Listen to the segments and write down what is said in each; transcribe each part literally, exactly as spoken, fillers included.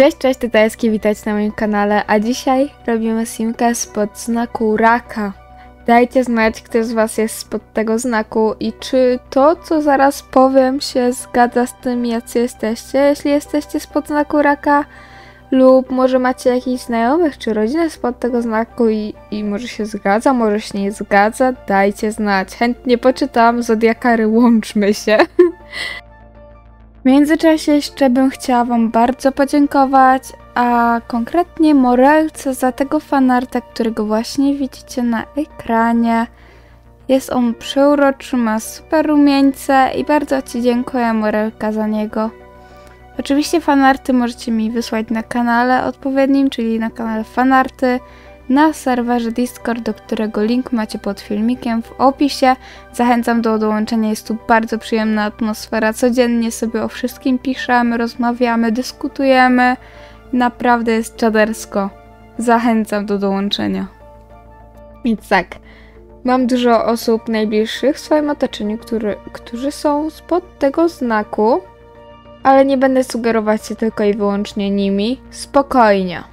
Cześć, cześć, Tytajski, witajcie na moim kanale, a dzisiaj robimy simkę spod znaku raka. Dajcie znać, kto z was jest spod tego znaku i czy to, co zaraz powiem, się zgadza z tym, jacy jesteście. Jeśli jesteście spod znaku raka lub może macie jakichś znajomych czy rodzinę spod tego znaku i, i może się zgadza, może się nie zgadza, dajcie znać. Chętnie poczytam, zodiakary, łączmy się. W międzyczasie jeszcze bym chciała wam bardzo podziękować, a konkretnie Morelce za tego fanarta, którego właśnie widzicie na ekranie. Jest on przeuroczy, ma super rumieńce i bardzo ci dziękuję, Morelka, za niego. Oczywiście fanarty możecie mi wysłać na kanale odpowiednim, czyli na kanale fanarty, na serwerze Discord, do którego link macie pod filmikiem w opisie. Zachęcam do dołączenia, jest tu bardzo przyjemna atmosfera, codziennie sobie o wszystkim piszemy, rozmawiamy, dyskutujemy. Naprawdę jest czadersko. Zachęcam do dołączenia. Więc tak, mam dużo osób najbliższych w swoim otoczeniu, który, którzy są spod tego znaku, ale nie będę sugerować się tylko i wyłącznie nimi. Spokojnie.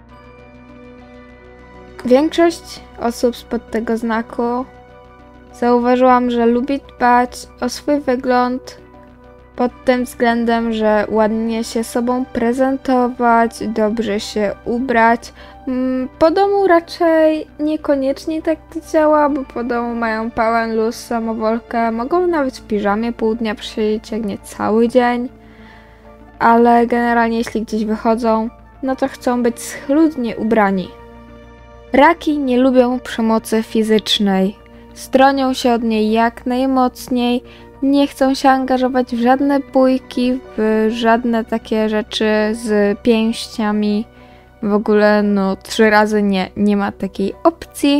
Większość osób spod tego znaku zauważyłam, że lubi dbać o swój wygląd pod tym względem, że ładnie się sobą prezentować, dobrze się ubrać. Po domu raczej niekoniecznie tak to działa, bo po domu mają pełen luz, samowolkę, mogą nawet w piżamie pół dnia przesiedzieć, jak nie cały dzień, ale generalnie jeśli gdzieś wychodzą, no to chcą być schludnie ubrani. Raki nie lubią przemocy fizycznej, stronią się od niej jak najmocniej, nie chcą się angażować w żadne bójki, w żadne takie rzeczy z pięściami. W ogóle no trzy razy nie, nie ma takiej opcji.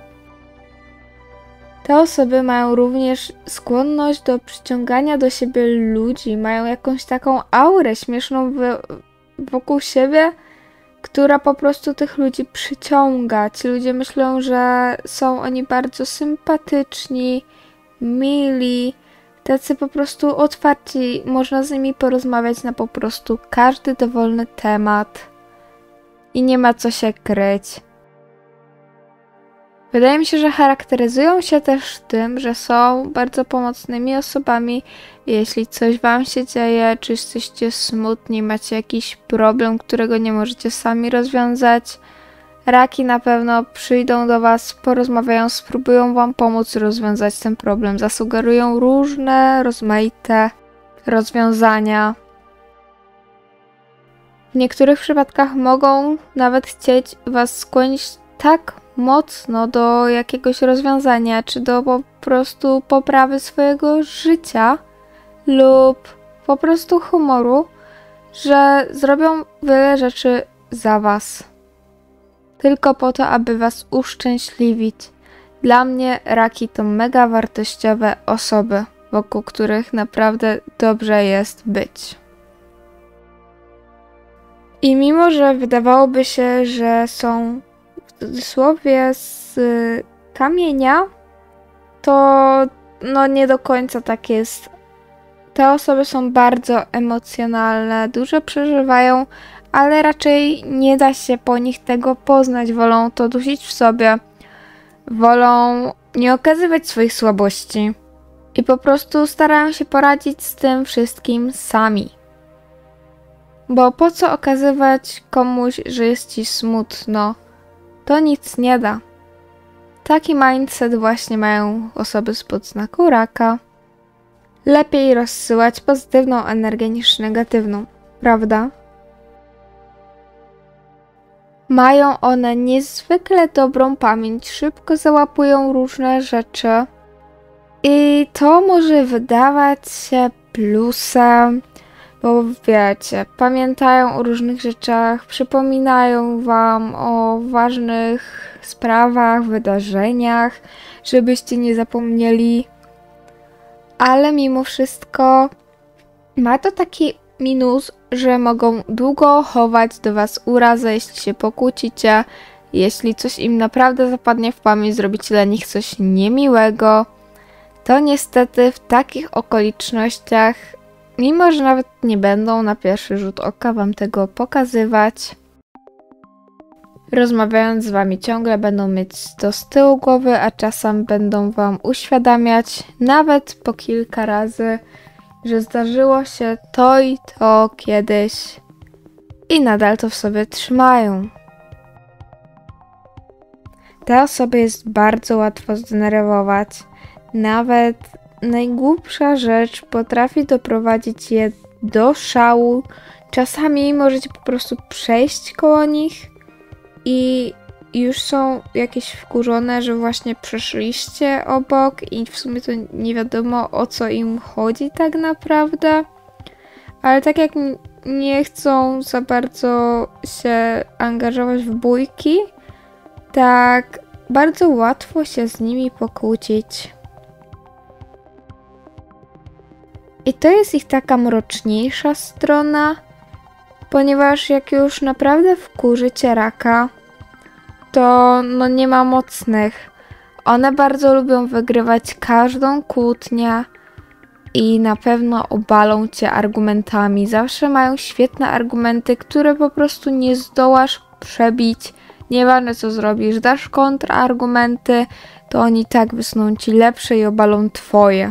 Te osoby mają również skłonność do przyciągania do siebie ludzi, mają jakąś taką aurę śmieszną wokół siebie, która po prostu tych ludzi przyciąga. Ci ludzie myślą, że są oni bardzo sympatyczni, mili, tacy po prostu otwarci. Można z nimi porozmawiać na po prostu każdy dowolny temat i nie ma co się kryć. Wydaje mi się, że charakteryzują się też tym, że są bardzo pomocnymi osobami. Jeśli coś wam się dzieje, czy jesteście smutni, macie jakiś problem, którego nie możecie sami rozwiązać, raki na pewno przyjdą do was, porozmawiają, spróbują wam pomóc rozwiązać ten problem. Zasugerują różne, rozmaite rozwiązania. W niektórych przypadkach mogą nawet chcieć was skłonić tak mocno do jakiegoś rozwiązania, czy do po prostu poprawy swojego życia lub po prostu humoru, że zrobią wiele rzeczy za was. Tylko po to, aby was uszczęśliwić. Dla mnie raki to mega wartościowe osoby, wokół których naprawdę dobrze jest być. I mimo, że wydawałoby się, że są w cudzysłowie z kamienia, to no nie do końca tak jest. Te osoby są bardzo emocjonalne, dużo przeżywają, ale raczej nie da się po nich tego poznać. Wolą to dusić w sobie, wolą nie okazywać swoich słabości i po prostu starają się poradzić z tym wszystkim sami. Bo po co okazywać komuś, że jest ci smutno? To nic nie da. Taki mindset właśnie mają osoby spod znaku raka. Lepiej rozsyłać pozytywną energię niż negatywną, prawda? Mają one niezwykle dobrą pamięć, szybko załapują różne rzeczy i to może wydawać się plusem, bo wiecie, pamiętają o różnych rzeczach, przypominają wam o ważnych sprawach, wydarzeniach, żebyście nie zapomnieli. Ale mimo wszystko ma to taki minus, że mogą długo chować do was urazę, jeśli się pokłócicie, jeśli coś im naprawdę zapadnie w pamięć, zrobicie dla nich coś niemiłego, to niestety w takich okolicznościach mimo że nawet nie będą na pierwszy rzut oka wam tego pokazywać, rozmawiając z wami ciągle będą mieć to z tyłu głowy, a czasem będą wam uświadamiać nawet po kilka razy, że zdarzyło się to i to kiedyś i nadal to w sobie trzymają. Te osoby jest bardzo łatwo zdenerwować. Nawet najgłupsza rzecz potrafi doprowadzić je do szału. Czasami możecie po prostu przejść koło nich i już są jakieś wkurzone, że właśnie przeszliście obok i w sumie to nie wiadomo, o co im chodzi tak naprawdę. Ale tak jak nie chcą za bardzo się angażować w bójki, tak bardzo łatwo się z nimi pokłócić. I to jest ich taka mroczniejsza strona, ponieważ jak już naprawdę wkurzycie raka, to no nie ma mocnych. One bardzo lubią wygrywać każdą kłótnię i na pewno obalą cię argumentami. Zawsze mają świetne argumenty, które po prostu nie zdołasz przebić. Nieważne co zrobisz, dasz kontrargumenty, to oni tak wysnują ci lepsze i obalą twoje.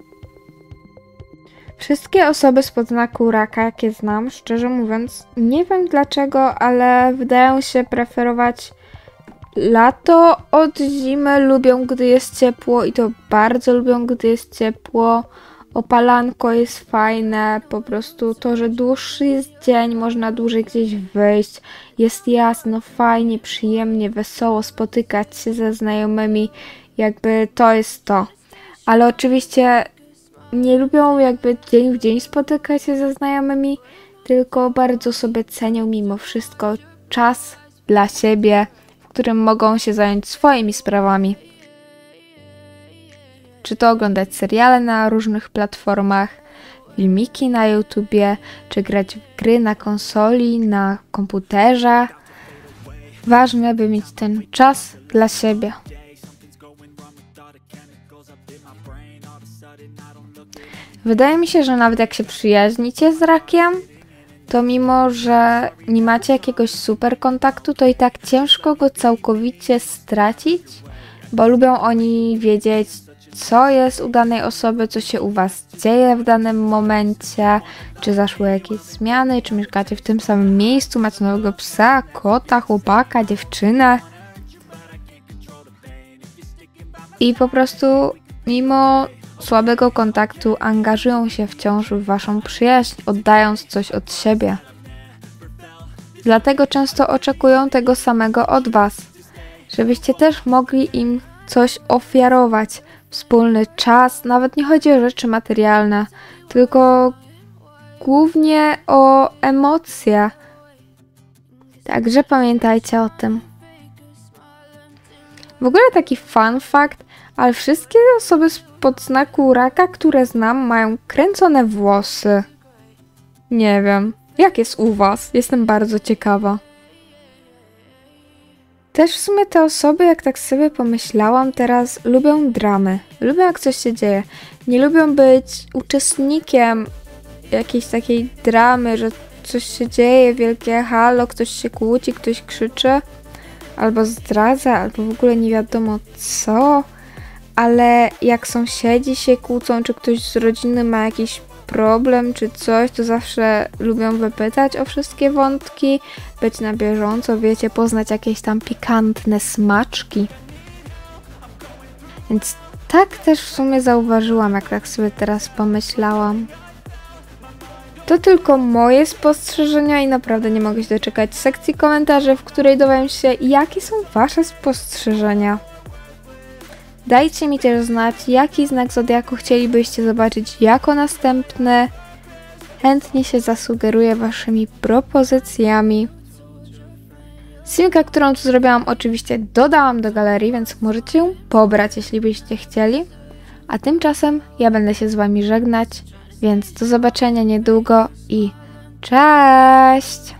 Wszystkie osoby spod znaku raka, jakie znam, szczerze mówiąc, nie wiem dlaczego, ale wydają się preferować lato od zimy. Lubią, gdy jest ciepło i to bardzo lubią, gdy jest ciepło. Opalanko jest fajne, po prostu to, że dłuższy jest dzień, można dłużej gdzieś wyjść, jest jasno, fajnie, przyjemnie, wesoło spotykać się ze znajomymi, jakby to jest to. Ale oczywiście nie lubią jakby dzień w dzień spotykać się ze znajomymi, tylko bardzo sobie cenią mimo wszystko czas dla siebie, w którym mogą się zająć swoimi sprawami. Czy to oglądać seriale na różnych platformach, filmiki na YouTubie, czy grać w gry na konsoli, na komputerze. Ważne, by mieć ten czas dla siebie. Wydaje mi się, że nawet jak się przyjaźnicie z rakiem, to mimo, że nie macie jakiegoś super kontaktu, to i tak ciężko go całkowicie stracić, bo lubią oni wiedzieć, co jest u danej osoby, co się u was dzieje w danym momencie, czy zaszły jakieś zmiany, czy mieszkacie w tym samym miejscu, macie nowego psa, kota, chłopaka, dziewczynę. I po prostu mimo słabego kontaktu angażują się wciąż w waszą przyjaźń, oddając coś od siebie. Dlatego często oczekują tego samego od was, żebyście też mogli im coś ofiarować. Wspólny czas, nawet nie chodzi o rzeczy materialne, tylko głównie o emocje. Także pamiętajcie o tym. W ogóle taki fun fact, ale wszystkie osoby spod znaku raka, które znam, mają kręcone włosy. Nie wiem, jak jest u was? Jestem bardzo ciekawa. Też w sumie te osoby, jak tak sobie pomyślałam teraz, lubią dramy. Lubią jak coś się dzieje. Nie lubią być uczestnikiem jakiejś takiej dramy, że coś się dzieje, wielkie halo, ktoś się kłóci, ktoś krzyczy, albo zdradza, albo w ogóle nie wiadomo co. Ale jak sąsiedzi się kłócą, czy ktoś z rodziny ma jakiś problem czy coś, to zawsze lubią wypytać o wszystkie wątki, być na bieżąco, wiecie, poznać jakieś tam pikantne smaczki. Więc tak też w sumie zauważyłam, jak tak sobie teraz pomyślałam. To tylko moje spostrzeżenia i naprawdę nie mogę się doczekać sekcji komentarzy, w której dowiem się, jakie są wasze spostrzeżenia. Dajcie mi też znać, jaki znak zodiaku chcielibyście zobaczyć jako następny. Chętnie się zasugeruję waszymi propozycjami. Simkę, którą tu zrobiłam, oczywiście dodałam do galerii, więc możecie ją pobrać, jeśli byście chcieli. A tymczasem ja będę się z wami żegnać, więc do zobaczenia niedługo i cześć!